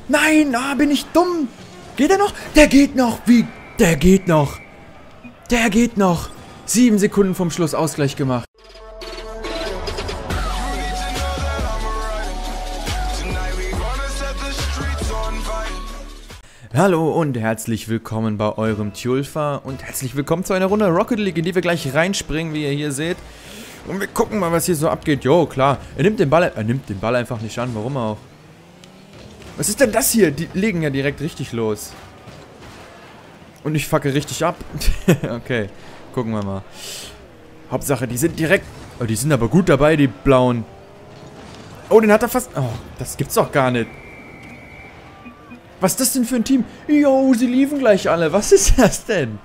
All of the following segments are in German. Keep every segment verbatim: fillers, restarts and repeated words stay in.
Nein, ah, bin ich dumm. Geht er noch? Der geht noch. Wie? Der geht noch. Der geht noch. Sieben Sekunden vom Schluss Ausgleich gemacht. Hallo und herzlich willkommen bei eurem Tjulfa und herzlich willkommen zu einer Runde Rocket League, in die wir gleich reinspringen, wie ihr hier seht. Und wir gucken mal, was hier so abgeht. Jo, klar. Er nimmt den Ball, er nimmt den Ball einfach nicht an. Warum auch? Was ist denn das hier? Die legen ja direkt richtig los. Und ich facke richtig ab. Okay, gucken wir mal. Hauptsache, die sind direkt... Oh, die sind aber gut dabei, die Blauen. Oh, den hat er fast... Oh, das gibt's doch gar nicht. Was ist das denn für ein Team? Jo, sie liefen gleich alle. Was ist das denn?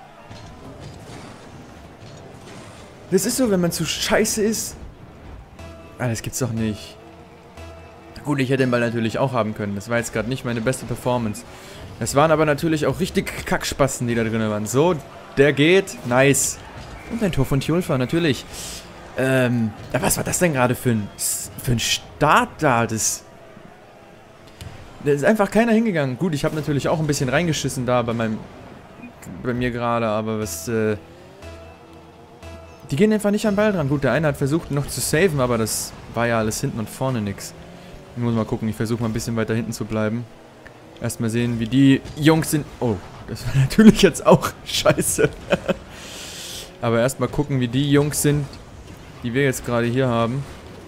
Das ist so, wenn man zu scheiße ist. Ah, das gibt's doch nicht. Gut, ich hätte den Ball natürlich auch haben können. Das war jetzt gerade nicht meine beste Performance. Das waren aber natürlich auch richtig Kackspasten, die da drin waren. So, der geht. Nice. Und ein Tor von Tjulfa, natürlich. Ähm, was war das denn gerade für ein, für ein Start da? Das... Da ist einfach keiner hingegangen. Gut, ich habe natürlich auch ein bisschen reingeschissen da bei meinem... Bei mir gerade, aber was... Äh, die gehen einfach nicht am Ball dran. Gut, der eine hat versucht noch zu saven, aber das war ja alles hinten und vorne nix. Ich muss mal gucken, ich versuche mal ein bisschen weiter hinten zu bleiben. Erstmal sehen, wie die Jungs sind... Oh, das war natürlich jetzt auch scheiße. Aber erstmal gucken, wie die Jungs sind, die wir jetzt gerade hier haben.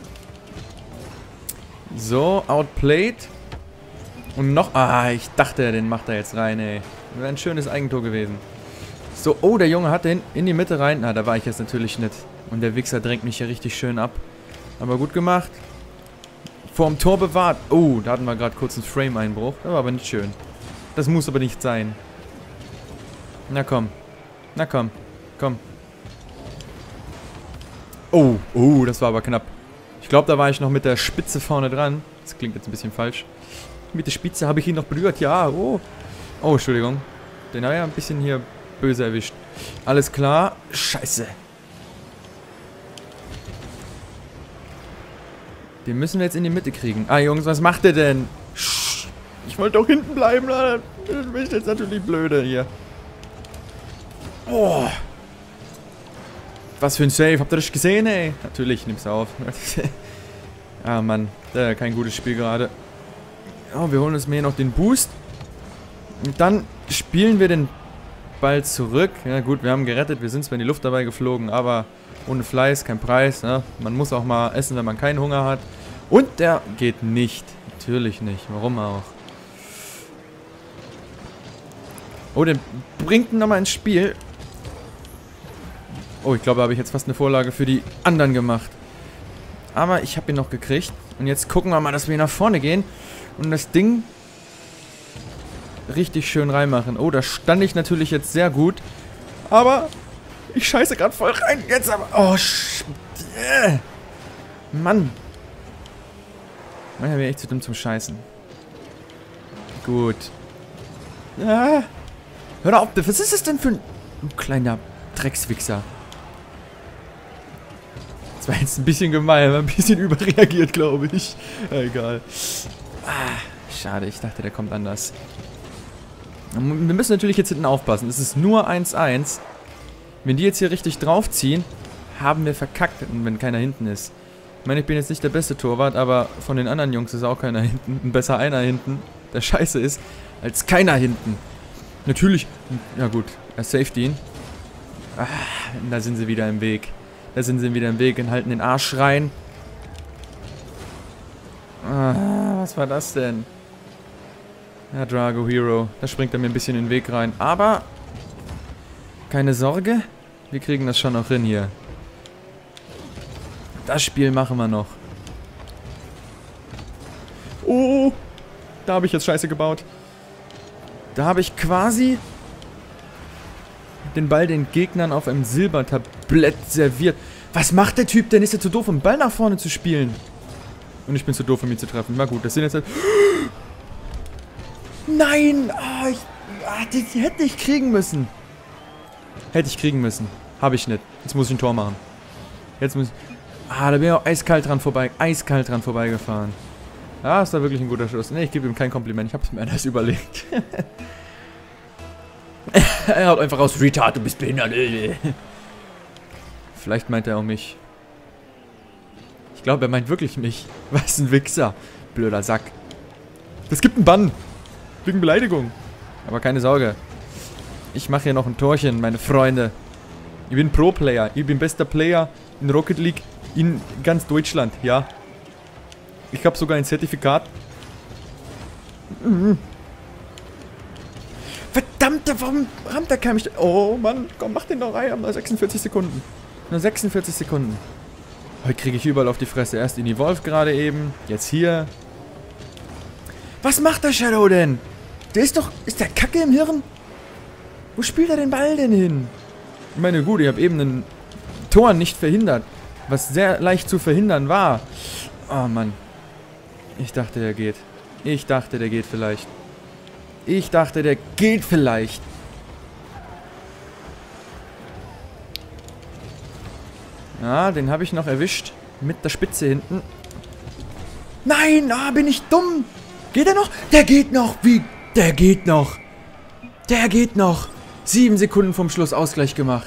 So, outplayed. Und noch... Ah, ich dachte, den macht er jetzt rein, ey. Wäre ein schönes Eigentor gewesen. So, oh, der Junge hat den in die Mitte rein. Na, da war ich jetzt natürlich nicht. Und der Wichser drängt mich hier richtig schön ab. Aber gut gemacht. Vorm Tor bewahrt. Oh, da hatten wir gerade kurz einen Frame-Einbruch. Das war aber nicht schön. Das muss aber nicht sein. Na komm. Na komm. Komm. Oh, oh, das war aber knapp. Ich glaube, da war ich noch mit der Spitze vorne dran. Das klingt jetzt ein bisschen falsch. Mit der Spitze habe ich ihn noch berührt. Ja, oh. Oh, Entschuldigung. Den habe ich ja ein bisschen hier böse erwischt. Alles klar. Scheiße. Den müssen wir jetzt in die Mitte kriegen. Ah, Jungs, was macht ihr denn? Ich wollte doch hinten bleiben. Das ist jetzt natürlich blöde hier. Oh. Was für ein Save. Habt ihr das gesehen, ey? Natürlich, nimm's auf. Ah, Mann. Äh, kein gutes Spiel gerade. Oh, wir holen uns mir hier noch den Boost. Und dann spielen wir den Ball zurück. Ja gut, wir haben gerettet. Wir sind zwar in die Luft dabei geflogen, aber ohne Fleiß kein Preis. Ne? Man muss auch mal essen, wenn man keinen Hunger hat. Und der geht nicht. Natürlich nicht. Warum auch? Oh, den bringt ihn nochmal ins Spiel. Oh, ich glaube, da habe ich jetzt fast eine Vorlage für die anderen gemacht. Aber ich habe ihn noch gekriegt. Und jetzt gucken wir mal, dass wir nach vorne gehen. Und das Ding richtig schön reinmachen. Oh, da stand ich natürlich jetzt sehr gut. Aber ich scheiße gerade voll rein. Jetzt aber... Oh, sch... Äh. Mann. Manchmal wäre ich echt zu dumm zum Scheißen. Gut. Ja. Hör auf, was ist das denn für ein, ein kleiner Dreckswichser? Das war jetzt ein bisschen gemein, ein bisschen überreagiert, glaube ich. Ja, egal. Ah, schade, ich dachte, der kommt anders. Wir müssen natürlich jetzt hinten aufpassen. Es ist nur eins eins. Wenn die jetzt hier richtig draufziehen, haben wir verkackt, wenn keiner hinten ist. Ich meine, ich bin jetzt nicht der beste Torwart, aber von den anderen Jungs ist auch keiner hinten. Besser einer hinten, der scheiße ist, als keiner hinten. Natürlich, ja gut, er saved ihn. Ah, da sind sie wieder im Weg. Da sind sie wieder im Weg und halten den Arsch rein. Ah, was war das denn? Ja, Drago Hero. Da springt er mir ein bisschen in den Weg rein. Aber keine Sorge. Wir kriegen das schon noch hin hier. Das Spiel machen wir noch. Oh, da habe ich jetzt Scheiße gebaut. Da habe ich quasi den Ball den Gegnern auf einem Silbertablett serviert. Was macht der Typ denn? Ist er zu doof, um den Ball nach vorne zu spielen? Und ich bin zu doof, um ihn zu treffen. Na gut, das sind jetzt halt... Nein! Ah, ich, ah, die, die hätte ich kriegen müssen. Hätte ich kriegen müssen. Habe ich nicht. Jetzt muss ich ein Tor machen. Jetzt muss ich... Ah, da bin ich auch eiskalt dran vorbei. Eiskalt dran vorbeigefahren. Ja, ist da wirklich ein guter Schuss. Ne, ich gebe ihm kein Kompliment. Ich habe es mir anders überlegt. Er haut einfach aus, Retard, du bist behindert. Vielleicht meint er auch mich. Ich glaube, er meint wirklich mich. Was ein Wichser. Blöder Sack. Es gibt einen Bann. Wegen Beleidigung. Aber keine Sorge. Ich mache hier noch ein Torchen, meine Freunde. Ich bin Pro-Player. Ich bin bester Player in Rocket League in ganz Deutschland, ja. Ich habe sogar ein Zertifikat. Mhm. Verdammte, warum rammt der kein mich? Oh Mann, komm, mach den noch rein. Nur sechsundvierzig Sekunden. Nur sechsundvierzig Sekunden. Heute kriege ich überall auf die Fresse. Erst in die Wolf gerade eben. Jetzt hier. Was macht der Shadow denn? Der ist doch... Ist der Kacke im Hirn? Wo spielt er den Ball denn hin? Ich meine, gut, ich habe eben einen Tor nicht verhindert. Was sehr leicht zu verhindern war. Oh Mann. Ich dachte, der geht. Ich dachte, der geht vielleicht. Ich dachte, der geht vielleicht. Ja, den habe ich noch erwischt. Mit der Spitze hinten. Nein, ah, bin ich dumm. Geht er noch? Der geht noch. Wie? Der geht noch. Der geht noch. Sieben Sekunden vom Schluss Ausgleich gemacht.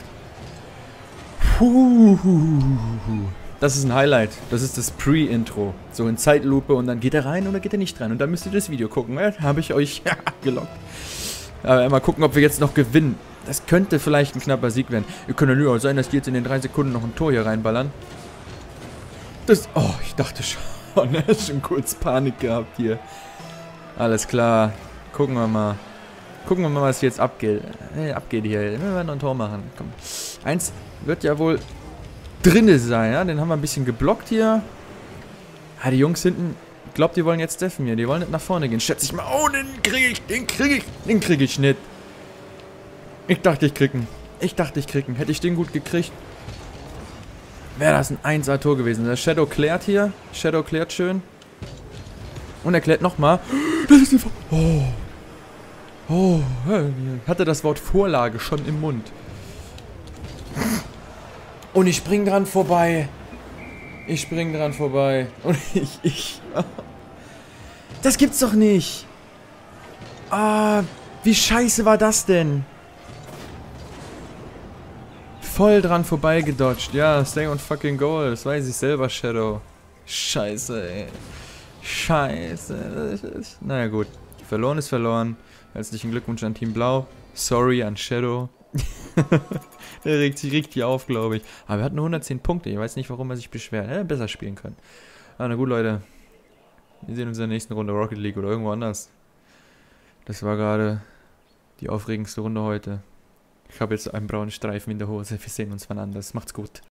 Puh. Das ist ein Highlight. Das ist das Pre-Intro. So in Zeitlupe und dann geht er rein oder geht er nicht rein. Und dann müsst ihr das Video gucken. Ja, habe ich euch gelockt. Aber mal gucken, ob wir jetzt noch gewinnen. Das könnte vielleicht ein knapper Sieg werden. Wir können ja nur sein, dass die jetzt in den drei Sekunden noch ein Tor hier reinballern. Das... Oh, ich dachte schon. Er hat schon kurz Panik gehabt hier. Alles klar. Gucken wir mal. Gucken wir mal, was jetzt abgeht. Äh, abgeht hier. Wir werden noch ein Tor machen. Komm. Eins wird ja wohl drinne sein, ja? Den haben wir ein bisschen geblockt hier. Ah, die Jungs hinten, ich glaube, die wollen jetzt deffen hier. Die wollen nicht nach vorne gehen. Schätze ich mal. Oh, den kriege ich, den kriege ich, den kriege ich nicht. Ich dachte, ich krieg ihn. Ich dachte, ich krieg ihn. Hätte ich den gut gekriegt, wäre das ein eins A Tor gewesen. Der Shadow klärt hier. Shadow klärt schön. Und er klärt nochmal. Das ist einfach... Oh. Oh. Ich hatte das Wort Vorlage schon im Mund. Und ich spring dran vorbei. Ich spring dran vorbei. Und ich... ich das gibt's doch nicht. Ah, wie scheiße war das denn? Voll dran vorbei gedodged. Ja, stay on fucking goal. Das weiß ich selber, Shadow. Scheiße, ey. Scheiße. Naja, gut. Verloren ist verloren. Herzlichen Glückwunsch an Team Blau. Sorry an Shadow. Der regt sich richtig auf, glaube ich. Aber er hat nur hundertzehn Punkte. Ich weiß nicht, warum er sich beschwert. Er hätte besser spielen können. Aber na gut, Leute. Wir sehen uns in der nächsten Runde Rocket League oder irgendwo anders. Das war gerade die aufregendste Runde heute. Ich habe jetzt einen braunen Streifen in der Hose. Wir sehen uns wann anders. Macht's gut.